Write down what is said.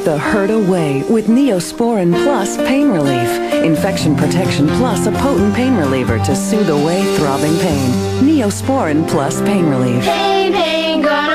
the hurt away with Neosporin Plus Pain Relief. Infection protection plus a potent pain reliever to soothe away throbbing pain. Neosporin Plus Pain Relief. Pain, gone.